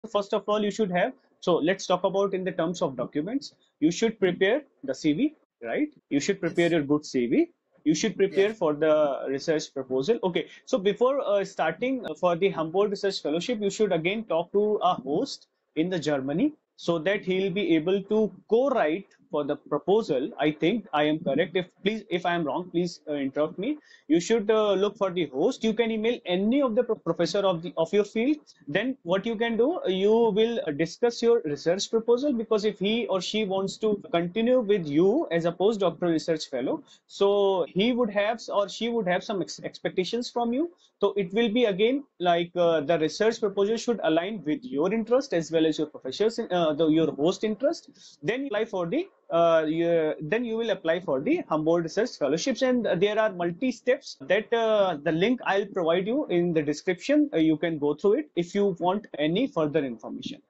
First of all, you should have, so let's talk about in the terms of documents. You should prepare the CV, right? You should prepare Yes. your good CV. You should Yeah. prepare for the research proposal. Okay, so before starting for the Humboldt Research Fellowship, you should again talk to a host in the Germany so that he'll be able to co-write for the proposal. I think I am correct. If I am wrong, please interrupt me. You should look for the host. You can email any of the professor of your field. Then what you can do, you will discuss your research proposal, because if he or she wants to continue with you as a postdoctoral research fellow, so he would have or she would have some expectations from you. So it will be again like the research proposal should align with your interest as well as your professor's your host interest. Then you apply for the then you will apply for the Humboldt Research Fellowships, and there are multi steps that the link I'll provide you in the description. You can go through it if you want any further information.